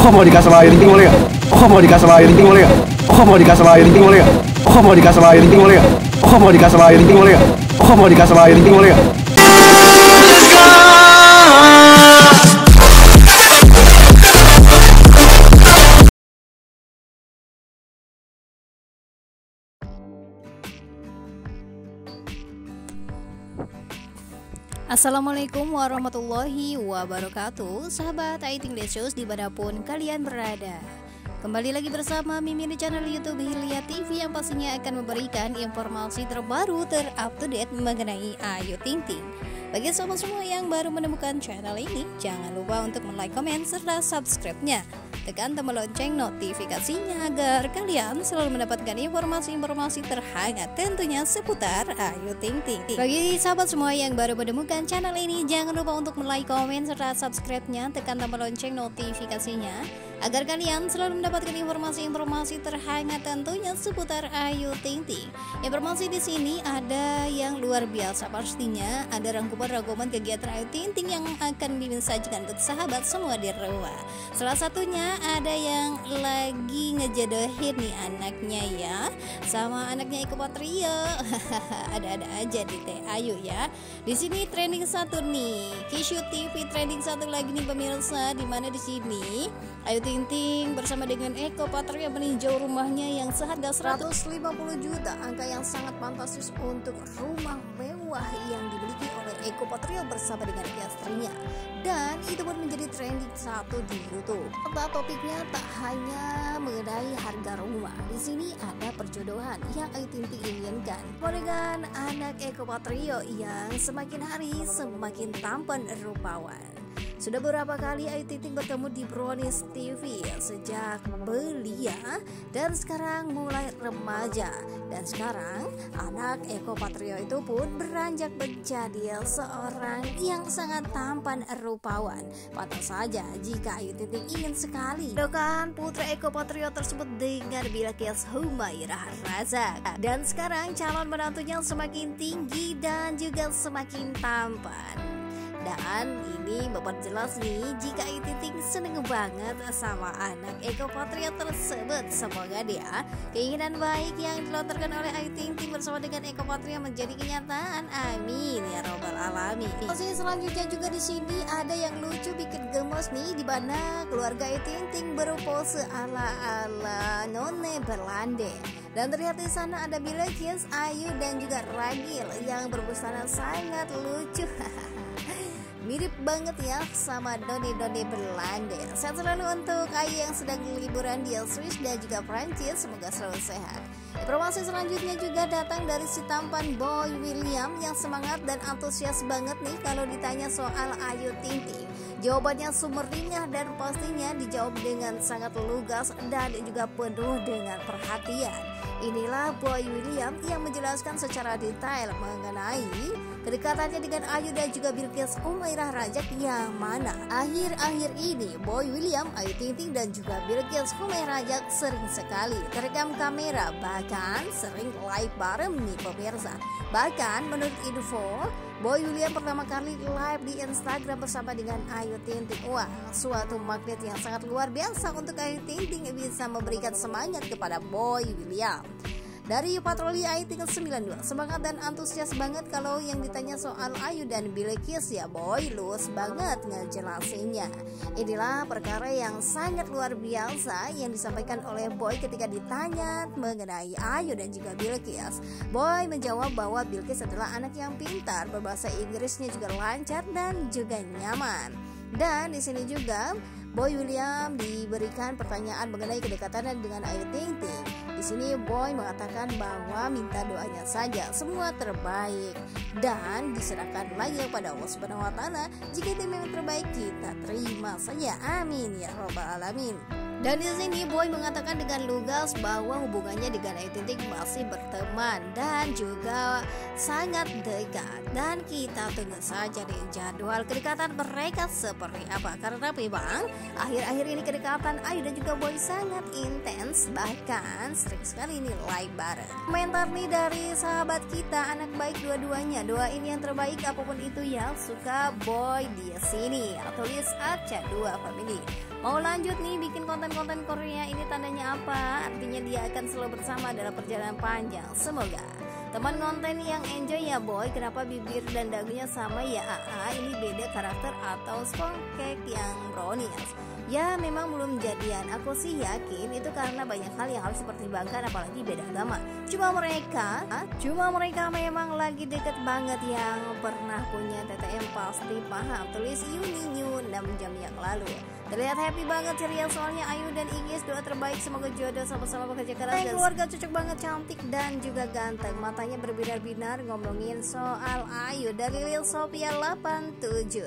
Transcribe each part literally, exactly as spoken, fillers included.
Oh mau dikasih sama Ayu Ting Ting boleh gak? Oh mau dikasih sama Ayu Ting Ting boleh gak? Oh mau dikasih sama Ayu Ting Ting boleh gak? Oh mau dikasih sama Ayu Ting Ting boleh gak? Oh mau dikasih sama Ayu Ting Ting boleh gak? Oh mau dikasih sama Ayu Ting Ting boleh gak? Assalamualaikum warahmatullahi wabarakatuh. Sahabat Ayu Ting Lesius dimanapun kalian berada, kembali lagi bersama Mimin di channel YouTube Hilya T V yang pastinya akan memberikan informasi terbaru terupdate mengenai Ayu Ting Ting. Bagi sahabat semua yang baru menemukan channel ini, jangan lupa untuk like, komen, serta subscribe-nya. Tekan tombol lonceng notifikasinya agar kalian selalu mendapatkan informasi-informasi terhangat tentunya seputar Ayu Ting Ting. Bagi sahabat semua yang baru menemukan channel ini, jangan lupa untuk like, komen, serta subscribe-nya. Tekan tombol lonceng notifikasinya agar kalian selalu mendapatkan informasi-informasi terhangat tentunya seputar Ayu Ting Ting. Informasi di sini ada yang luar biasa pastinya, ada rangkuman-rangkuman kegiatan Ayu Ting Ting yang akan disajikan untuk sahabat semua di rumah. Salah satunya ada yang lagi ngejodohin nih anaknya ya, sama anaknya Eko Patrio. Ada-ada aja di Teh Ayu ya. Di sini trending satu nih, Kishu T V trending satu lagi nih pemirsa, di mana di sini Ayu Ting Ting bersama dengan Eko Patrio meninjau rumahnya yang seharga seratus lima puluh juta, angka yang sangat fantastis untuk rumah mewah yang dimiliki oleh Eko Patrio bersama dengan istrinya. Dan itu pun menjadi trending satu di YouTube. Nah, topiknya tak hanya mengenai harga rumah. Di sini ada perjodohan yang Ayu Ting Ting inginkan dengan anak Eko Patrio yang semakin hari semakin tampan rupawan. Sudah beberapa kali Ayu Ting Ting bertemu di Brownies T V sejak belia dan sekarang mulai remaja, dan sekarang anak Eko Patrio itu pun beranjak menjadi seorang yang sangat tampan rupawan. Pantas saja jika Ayu Ting Ting ingin sekali doakan putra Eko Patrio tersebut dengan Bilqis Humairah Razak, dan sekarang calon menantunya semakin tinggi dan juga semakin tampan. Dan ini membuat jelas nih jika Ayu Ting Ting seneng banget sama anak Eko Patrio tersebut. Semoga dia keinginan baik yang dilontarkan oleh Ayu Ting Ting bersama dengan Eko Patrio menjadi kenyataan. Amin ya robbal alamin. Posisi selanjutnya juga di sini ada yang lucu bikin gemes nih, di mana keluarga Ayu Ting Ting berpose ala-ala none Berlande. Dan terlihat di sana ada Bilqis, Ayu dan juga Ragil yang berbusana sangat lucu. Mirip banget ya sama Doni-Doni Belanda. Sehat selalu untuk Ayu yang sedang liburan di Swiss dan juga Prancis, semoga selalu sehat. Informasi selanjutnya juga datang dari si tampan Boy William yang semangat dan antusias banget nih kalau ditanya soal Ayu Ting Ting. Jawabannya sumringah dan pastinya dijawab dengan sangat lugas dan juga penuh dengan perhatian. Inilah Boy William yang menjelaskan secara detail mengenai kedekatannya dengan Ayu dan juga Bilqis Humairah Razak, yang mana akhir-akhir ini Boy William, Ayu Ting Ting dan juga Bilqis Humairah Razak sering sekali terekam kamera, bahkan sering live bareng nih pemirsa. Bahkan menurut info, Boy William pertama kali live di Instagram bersama dengan Ayu Ting Ting. Wah, suatu magnet yang sangat luar biasa untuk Ayu Ting Ting bisa memberikan semangat kepada Boy William. Dari patroli Ayu Ting sembilan dua, semangat dan antusias banget kalau yang ditanya soal Ayu dan Bilqis ya Boy, luas banget ngejelasinnya. Inilah perkara yang sangat luar biasa yang disampaikan oleh Boy ketika ditanya mengenai Ayu dan juga Bilqis. Boy menjawab bahwa Bilqis adalah anak yang pintar, berbahasa Inggrisnya juga lancar dan juga nyaman. Dan di sini juga Boy William diberikan pertanyaan mengenai kedekatan dengan Ayu Ting Ting. Di sini Boy mengatakan bahwa minta doanya saja, semua terbaik dan diserahkan lagi kepada Allah Subhanahu wa taala. Jika itu memang terbaik, kita terima saja. Amin ya robbal alamin. Dan di sini Boy mengatakan dengan lugas bahwa hubungannya dengan Ayu Ting Ting masih berteman dan juga sangat dekat, dan kita tunggu saja di jadwal kedekatan mereka seperti apa, karena memang akhir-akhir ini kedekatan Ayu dan juga Boy sangat intens, bahkan sering sekali ini live bareng. Komentar nih dari sahabat kita, anak baik dua-duanya, doain yang terbaik apapun itu ya, suka Boy di sini. Tulis Aca dua Family. Mau lanjut nih bikin konten-konten Korea ini tandanya apa? Artinya dia akan selalu bersama dalam perjalanan panjang. Semoga teman konten yang enjoy ya boy. Kenapa bibir dan dagunya sama ya? Aa, ini beda karakter atau skongkek yang brownies? Ya memang belum jadian. Aku sih yakin itu karena banyak hal yang harus dipertimbangkan, apalagi beda agama. Cuma mereka Cuma mereka memang lagi deket banget. Yang pernah punya T T M pasti paham. Tulis Yuninyu enam jam yang lalu. Terlihat happy banget ceria soalnya Ayu dan Igis. Doa terbaik semoga jodoh sama-sama bekerja keras dan keluarga cocok banget, cantik dan juga ganteng. Matanya berbinar-binar ngomongin soal Ayu dari Lil Sophia delapan tujuh.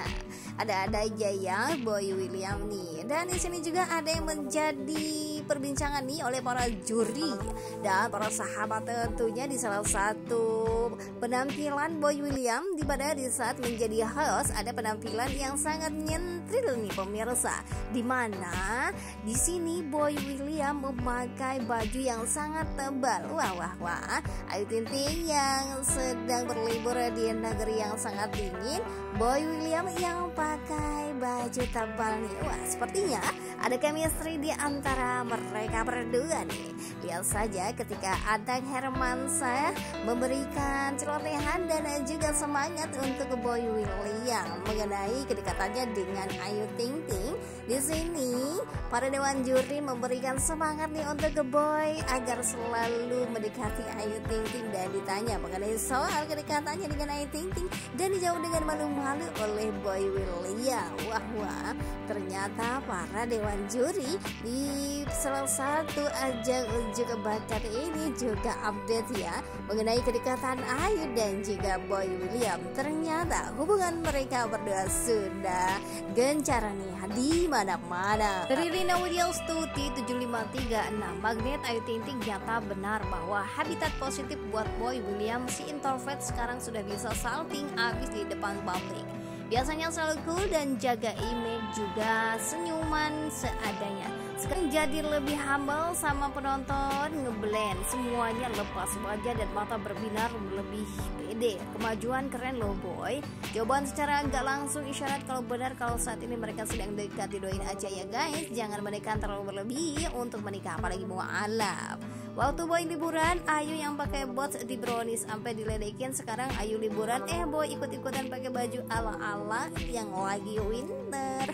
Ada-ada aja ya Boy William nih. Dan di sini juga ada yang menjadi perbincangan nih oleh para juri dan para sahabat tentunya di salah satu penampilan Boy William, di mana di saat menjadi host ada penampilan yang sangat nyentril nih pemirsa, di mana di sini Boy William memakai baju yang sangat tebal. Wah wah wah, Ayu Ting Ting yang sedang berlibur di negeri yang sangat dingin, Boy William yang pakai baju tebal nih. Wah, sepertinya ada chemistry di antara mereka berdua nih. Lihat saja ketika Adang Hermansyah memberikan celotehan dan juga semangat untuk Boy William mengenai kedekatannya dengan Ayu Ting Ting. Di sini para dewan juri memberikan semangat nih untuk Boy agar selalu mendekati Ayu Ting Ting, dan ditanya mengenai soal kedekatannya dengan Ayu Ting Ting dan dijawab dengan malu-malu oleh Boy William. Wah wah, ternyata para dewan juri di salah satu ajang uji bakat ini juga update ya mengenai kedekatan Ayu dan juga Boy William. Ternyata hubungan mereka berdua sudah gencar nih di mana-mana. Dari Rina Widya Stuti tujuh lima tiga enam, magnet Ayu Ting Ting nyata benar bahwa habitat positif buat Boy William. Si introvert sekarang sudah bisa salting abis di depan publik. Biasanya selalu cool dan jaga image, juga senyuman seadanya. Sekarang jadi lebih humble sama penonton, ngeblend semuanya lepas wajah dan mata berbinar lebih pede. Kemajuan keren loh Boy. Jawaban secara nggak langsung isyarat kalau benar kalau saat ini mereka sedang dekat. Didoain aja ya guys, jangan menikah terlalu berlebih untuk menikah, apalagi mualaf. Waktu Boy liburan, Ayu yang pakai bots di brownies sampai diledekin. Sekarang Ayu liburan, eh Boy ikut-ikutan pakai baju ala-ala yang lagi winter.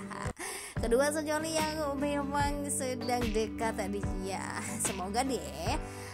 Kedua sejoli yang memang sedang dekat tadi ya. Semoga deh,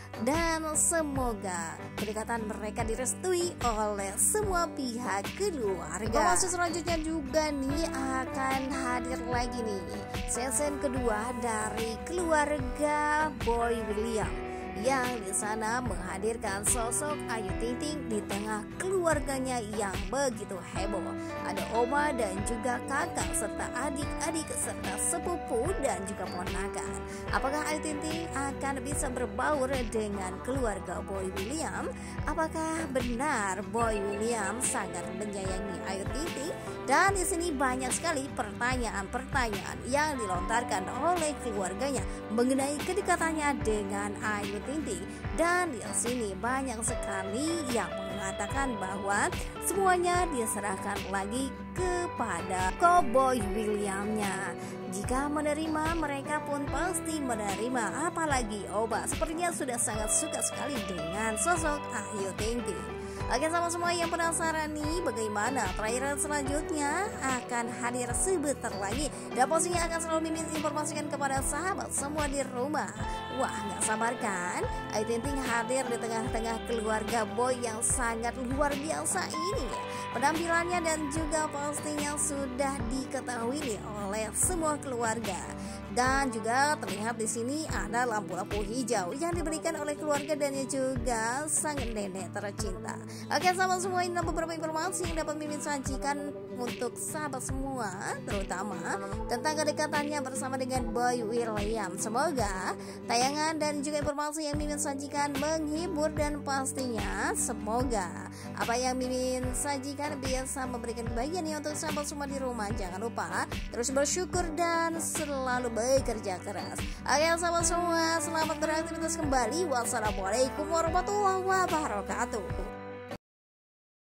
dan semoga kedekatan mereka direstui oleh semua pihak keluarga. Informasi selanjutnya juga nih akan hadir lagi nih season kedua dari keluarga Boy William, yang di sana menghadirkan sosok Ayu Ting Ting di tengah keluarganya yang begitu heboh. Ada oma dan juga kakak serta adik-adik serta sepupu dan juga ponakan. Apakah Ayu Ting Ting akan bisa berbaur dengan keluarga Boy William? Apakah benar Boy William sangat menyayangi Ayu Ting Ting? Dan di sini banyak sekali pertanyaan-pertanyaan yang dilontarkan oleh keluarganya mengenai kedekatannya dengan Ayu Ting Ting. Dan di sini banyak sekali yang mengatakan bahwa semuanya diserahkan lagi kepada Boy Williamnya. Jika menerima, mereka pun pasti menerima. Apalagi Oba sepertinya sudah sangat suka sekali dengan sosok Ayu Ting Ting. Oke, sama semua yang penasaran nih bagaimana trailer selanjutnya akan hadir sebentar lagi, dan postingnya akan selalu Mimin informasikan kepada sahabat semua di rumah. Wah, nggak sabar kan Ayu Ting Ting hadir di tengah-tengah keluarga Boy yang sangat luar biasa ini. Penampilannya dan juga postingnya sudah diketahui nih oleh semua keluarga. Dan juga terlihat di sini ada lampu-lampu hijau yang diberikan oleh keluarga dan juga sang nenek tercinta. Oke, sahabat semua, ini beberapa informasi yang dapat Mimin sajikan untuk sahabat semua, terutama tentang kedekatannya bersama dengan Boy William. Semoga tayangan dan juga informasi yang Mimin sajikan menghibur, dan pastinya semoga apa yang Mimin sajikan biasa memberikan kebahagiaan untuk sahabat semua di rumah. Jangan lupa terus bersyukur dan selalu bekerja keras. Oke sahabat semua, selamat beraktivitas kembali. Wassalamualaikum warahmatullahi wabarakatuh.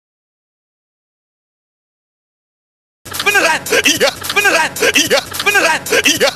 Beneran, iya, beneran, iya, beneran. Iya.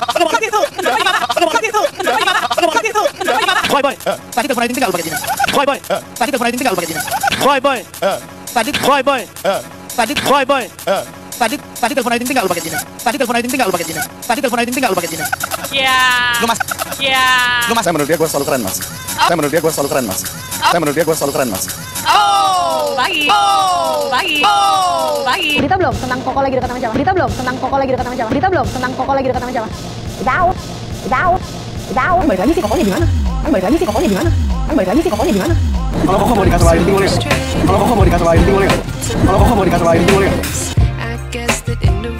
Boy boy, tadi telepon Ayu Ting Ting nggak lu pakai gini? Boy boy, tadi telepon Ayu Ting Ting nggak lu pakai gini? Boy boy, tadi boy boy, tadi boy boy, tadi tadi telepon Ayu Ting Ting nggak lu pakai gini? Tadi telepon Ayu Ting Ting nggak lu pakai gini? Tadi telepon Ayu Ting Ting nggak lu pakai gini? Iya. Lu mas. Iya. Lu mas. Saya menurut dia gue selalu keren mas. Saya menurut dia gue selalu keren mas. Saya menurut dia gue selalu keren mas. Oh, baik. Oh, baik. Oh, baik. Berita belum tentang Koko lagi dekat sama siapa? Berita belum tentang Koko lagi dekat sama siapa? Berita belum tentang Koko lagi dekat sama siapa? Tahu, tahu, tahu. Balik lagi sih Kokonya gimana? Balik lagi sih Kokonya gimana? Balik lagi sih Kokonya gimana? Kalau Koko mau dikasih sama Ayu Ting Ting boleh nggak? Kalau Koko mau dikasih sama Ayu Ting Ting boleh nggak? Kalau Koko mau dikasih sama Ayu Ting Ting boleh nggak? I guess that in the